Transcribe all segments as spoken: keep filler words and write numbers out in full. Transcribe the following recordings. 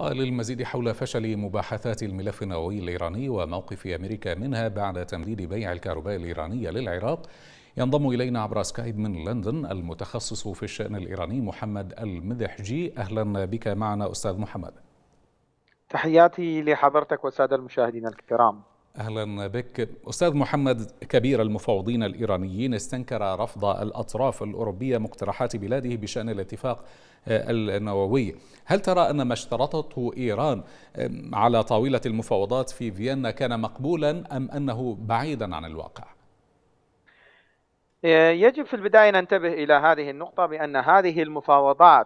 للمزيد حول فشل مباحثات الملف النووي الإيراني وموقف أمريكا منها بعد تمديد بيع الكهرباء الإيرانية للعراق، ينضم إلينا عبر سكايب من لندن المتخصص في الشأن الإيراني محمد المذحجي. أهلا بك معنا أستاذ محمد. تحياتي لحضرتك والسادة المشاهدين الكرام. أهلا بك أستاذ محمد. كبير المفوضين الإيرانيين استنكر رفض الأطراف الأوروبية مقترحات بلاده بشأن الاتفاق النووي. هل ترى أن ما اشترطته إيران على طاولة المفاوضات في فيينا كان مقبولا أم أنه بعيدا عن الواقع؟ يجب في البداية ننتبه إلى هذه النقطة بأن هذه المفاوضات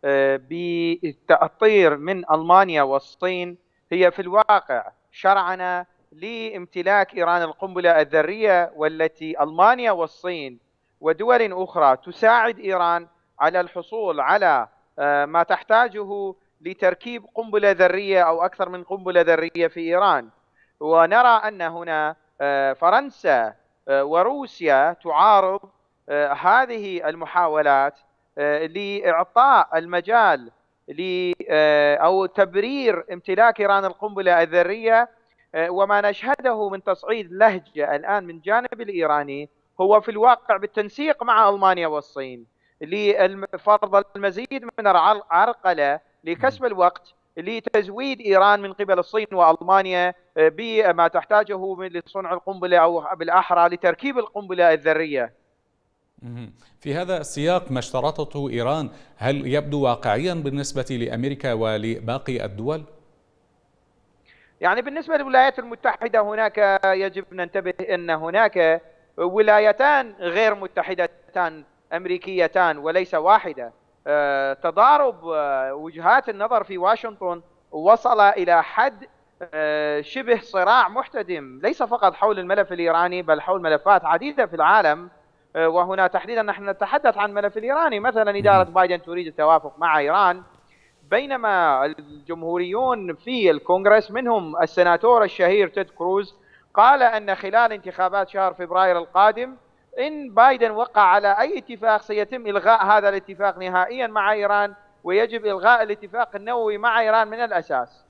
بالتأطير من ألمانيا والصين هي في الواقع شرعنة لامتلاك إيران القنبلة الذرية، والتي ألمانيا والصين ودول أخرى تساعد إيران على الحصول على ما تحتاجه لتركيب قنبلة ذرية أو أكثر من قنبلة ذرية في إيران. ونرى أن هنا فرنسا وروسيا تعارض هذه المحاولات لإعطاء المجال أو تبرير امتلاك إيران القنبلة الذرية. وما نشهده من تصعيد لهجة الآن من جانب الإيراني هو في الواقع بالتنسيق مع ألمانيا والصين لفرض المزيد من العرقلة لكسب الوقت لتزويد إيران من قبل الصين وألمانيا بما تحتاجه لصنع القنبلة أو بالأحرى لتركيب القنبلة الذرية. في هذا السياق ما اشترطته إيران هل يبدو واقعيا بالنسبة لأمريكا ولباقي الدول؟ يعني بالنسبة للولايات المتحدة هناك يجب ننتبه أن هناك ولايتان غير متحدتان أمريكيتان وليس واحدة. تضارب وجهات النظر في واشنطن وصل إلى حد شبه صراع محتدم، ليس فقط حول الملف الإيراني بل حول ملفات عديدة في العالم. وهنا تحديدا نحن نتحدث عن الملف الإيراني. مثلا إدارة بايدن تريد التوافق مع إيران، بينما الجمهوريون في الكونغرس منهم السناتور الشهير تيد كروز قال أن خلال انتخابات شهر فبراير القادم إن بايدن وقع على أي اتفاق سيتم إلغاء هذا الاتفاق نهائيا مع إيران، ويجب إلغاء الاتفاق النووي مع إيران من الأساس.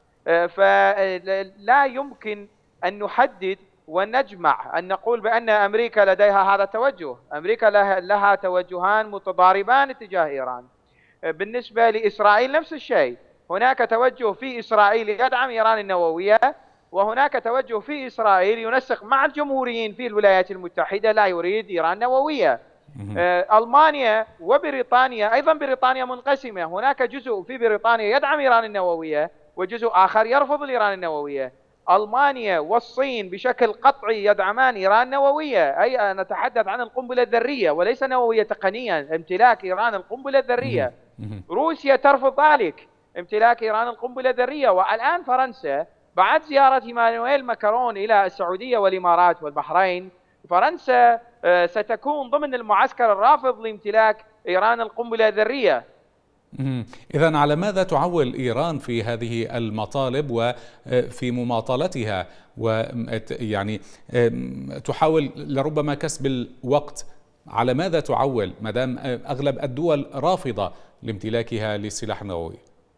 فلا يمكن أن نحدد ونجمع أن نقول بأن أمريكا لديها هذا التوجه. أمريكا لها توجهان متضاربان تجاه إيران. بالنسبة لإسرائيل نفس الشيء، هناك توجه في إسرائيل يدعم إيران النووية، وهناك توجه في إسرائيل ينسق مع الجمهوريين في الولايات المتحدة لا يريد إيران نووية. ألمانيا وبريطانيا أيضا بريطانيا منقسمة، هناك جزء في بريطانيا يدعم إيران النووية وجزء آخر يرفض إيران النووية. ألمانيا والصين بشكل قطعي يدعمان إيران نووية، أي نتحدث عن القنبلة الذرية وليس نووية تقنيا، امتلاك إيران القنبلة الذرية. روسيا ترفض ذلك، امتلاك إيران القنبلة الذرية. والآن فرنسا بعد زيارة إيمانويل ماكرون إلى السعودية والإمارات والبحرين، فرنسا ستكون ضمن المعسكر الرافض لامتلاك إيران القنبلة الذرية. إذن على ماذا تعول إيران في هذه المطالب وفي مماطلتها، ويعني تحاول لربما كسب الوقت؟ على ماذا تعول ما دام أغلب الدول رافضة لامتلاكها للسلاح النووي؟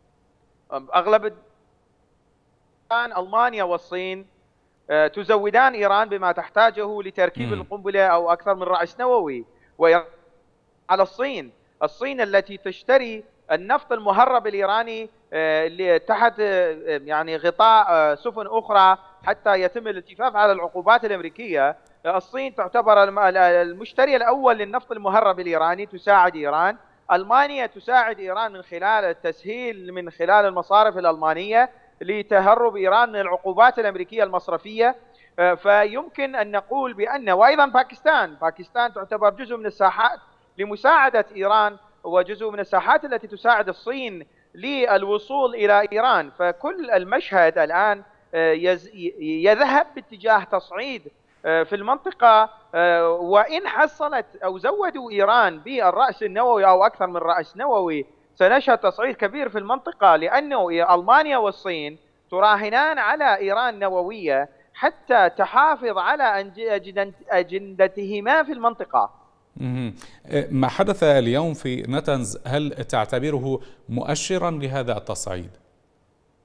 أغلب ألمانيا والصين تزودان إيران بما تحتاجه لتركيب م. القنبلة أو أكثر من رأس نووي. وعلى الصين، الصين التي تشتري النفط المهرب الإيراني تحت يعني غطاء سفن أخرى حتى يتم الاتفاق على العقوبات الأمريكية. الصين تعتبر المشتري الأول للنفط المهرب الإيراني، تساعد إيران. ألمانيا تساعد إيران من خلال التسهيل من خلال المصارف الألمانية لتهرب إيران من العقوبات الأمريكية المصرفية. فيمكن أن نقول بأن وأيضا باكستان باكستان تعتبر جزء من الساحات لمساعدة إيران، وجزء من الساحات التي تساعد الصين للوصول إلى إيران. فكل المشهد الآن يذهب باتجاه تصعيد في المنطقة، وإن حصلت أو زودوا إيران بالرأس النووي أو أكثر من رأس نووي سنشهد تصعيد كبير في المنطقة، لأنه ألمانيا والصين تراهنان على إيران نووية حتى تحافظ على أجندتهما في المنطقة. ما حدث اليوم في نتنز هل تعتبره مؤشرا لهذا التصعيد؟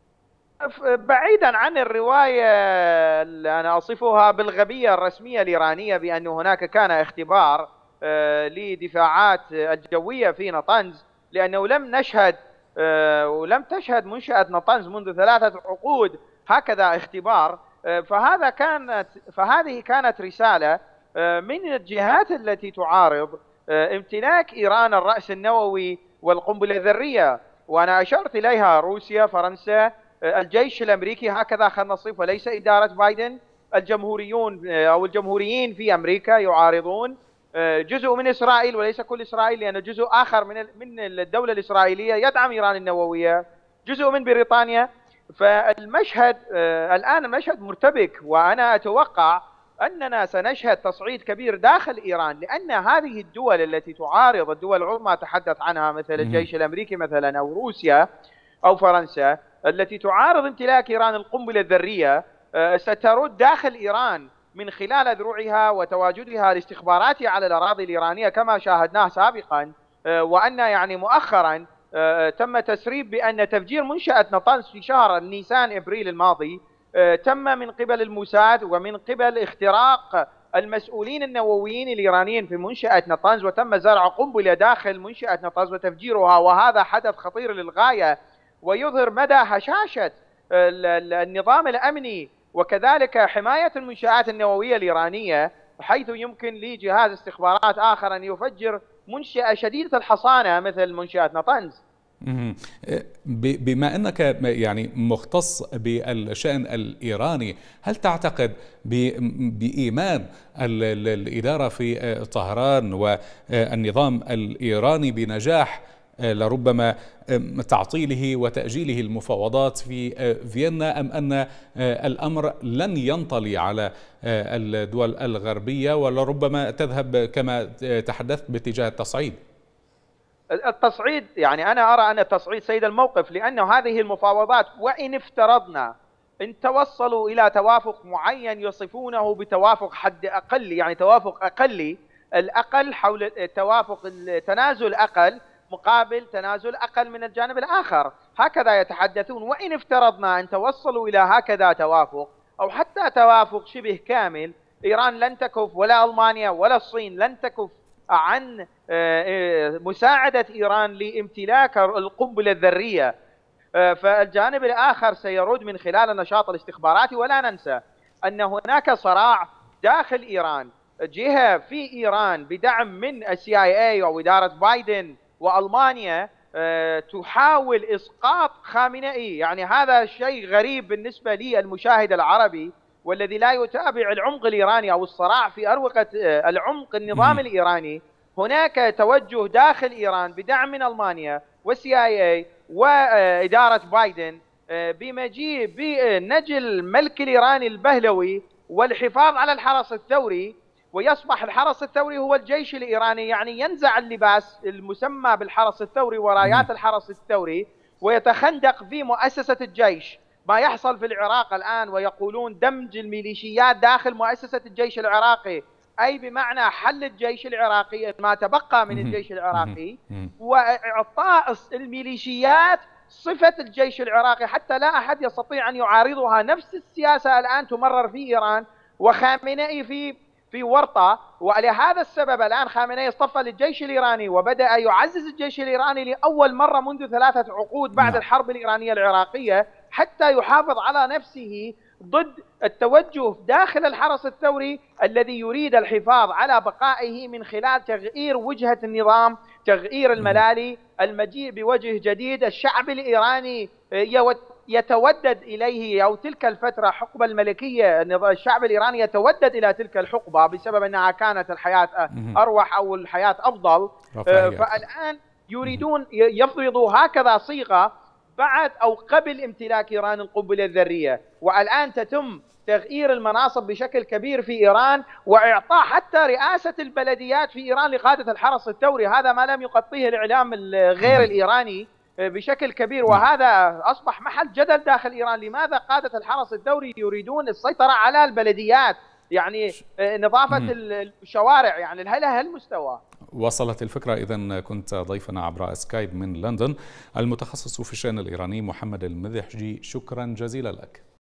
بعيدا عن الرواية اللي أنا أصفها بالغبية الرسمية الإيرانية بأن هناك كان اختبار آه، لدفاعات الجوية في نطنز، لأنه لم نشهد آه، ولم تشهد منشأة نطنز منذ ثلاثة عقود هكذا اختبار. آه، فهذا كانت فهذه كانت رسالة آه، من الجهات التي تعارض آه، امتلاك إيران الرأس النووي والقنبلة الذرية، وأنا أشرت إليها روسيا، فرنسا، الجيش الأمريكي، هكذا خلينا نصف، وليس إدارة بايدن. الجمهوريون أو الجمهوريين في أمريكا يعارضون، جزء من إسرائيل وليس كل إسرائيل، لأن جزء آخر من من الدولة الإسرائيلية يدعم إيران النووية، جزء من بريطانيا. فالمشهد الآن المشهد مرتبك، وأنا أتوقع أننا سنشهد تصعيد كبير داخل إيران، لأن هذه الدول التي تعارض، الدول العظمى أتحدث عنها مثل الجيش الأمريكي مثلا أو روسيا أو فرنسا، التي تعارض امتلاك إيران القنبلة الذرية، سترد داخل إيران من خلال ذروعها وتواجدها الاستخباراتي على الأراضي الإيرانية كما شاهدناه سابقا. وأن يعني مؤخرا تم تسريب بأن تفجير منشأة نطنز في شهر نيسان إبريل الماضي تم من قبل الموساد ومن قبل اختراق المسؤولين النوويين الإيرانيين في منشأة نطنز، وتم زرع قنبلة داخل منشأة نطنز وتفجيرها. وهذا حدث خطير للغاية، ويظهر مدى هشاشة النظام الأمني وكذلك حماية المنشآت النووية الإيرانية، حيث يمكن لجهاز استخبارات آخر أن يفجر منشأة شديدة الحصانة مثل منشأة نطنز. بما أنك يعني مختص بالشأن الإيراني، هل تعتقد بإيمان الإدارة في طهران والنظام الإيراني بنجاح لربما تعطيله وتأجيله المفاوضات في فيينا، أم أن الأمر لن ينطلي على الدول الغربية ولربما تذهب كما تحدثت باتجاه التصعيد؟ التصعيد، يعني أنا أرى أن التصعيد سيد الموقف، لأن هذه المفاوضات وإن افترضنا إن توصلوا إلى توافق معين يصفونه بتوافق حد أقل، يعني توافق أقلي، الأقل حول التوافق، التنازل أقل مقابل تنازل أقل من الجانب الآخر، هكذا يتحدثون. وإن افترضنا أن توصلوا إلى هكذا توافق أو حتى توافق شبه كامل، إيران لن تكف ولا ألمانيا ولا الصين لن تكف عن مساعدة إيران لامتلاك القنبلة الذرية. فالجانب الآخر سيرد من خلال النشاط الاستخباراتي. ولا ننسى أن هناك صراع داخل إيران، جهة في إيران بدعم من السي آي إيه أو إدارة بايدن وألمانيا تحاول إسقاط خامنئي. يعني هذا شيء غريب بالنسبة لي المشاهد العربي والذي لا يتابع العمق الإيراني أو الصراع في أروقة العمق النظام الإيراني. هناك توجه داخل إيران بدعم من ألمانيا والسي آي إيه وإدارة بايدن بمجيء بنجل الملك الإيراني البهلوي والحفاظ على الحرس الثوري، ويصبح الحرس الثوري هو الجيش الإيراني، يعني ينزع اللباس المسمى بالحرس الثوري ورايات الحرس الثوري ويتخندق في مؤسسة الجيش. ما يحصل في العراق الآن ويقولون دمج الميليشيات داخل مؤسسة الجيش العراقي، أي بمعنى حل الجيش العراقي ما تبقى من الجيش العراقي وإعطاء الميليشيات صفة الجيش العراقي حتى لا أحد يستطيع أن يعارضها. نفس السياسة الآن تمرر في إيران وخامنئي في في ورطة. ولهذا السبب الآن خامنئي اصطف للجيش الإيراني وبدأ يعزز الجيش الإيراني لأول مرة منذ ثلاثة عقود بعد الحرب الإيرانية العراقية، حتى يحافظ على نفسه ضد التوجه داخل الحرس الثوري الذي يريد الحفاظ على بقائه من خلال تغيير وجهة النظام، تغيير الملالي، المجيء بوجه جديد. الشعب الإيراني يتودد إليه، أو تلك الفترة حقبة الملكية الشعب الإيراني يتودد إلى تلك الحقبة بسبب أنها كانت الحياة أروح أو الحياة أفضل. فالآن يريدون يفرضوا هكذا صيغة بعد أو قبل امتلاك إيران القنبلة الذرية، والآن تتم تغيير المناصب بشكل كبير في إيران وإعطاء حتى رئاسة البلديات في إيران لقادة الحرس الثوري. هذا ما لم يغطيه الإعلام غير الإيراني بشكل كبير، وهذا أصبح محل جدل داخل إيران. لماذا قادة الحرس الثوري يريدون السيطرة على البلديات، يعني نظافة الشوارع، يعني لهذا المستوى؟ وصلت الفكرة. إذن كنت ضيفنا عبر سكايب من لندن المتخصص في الشأن الإيراني محمد المذحجي، شكرا جزيلا لك.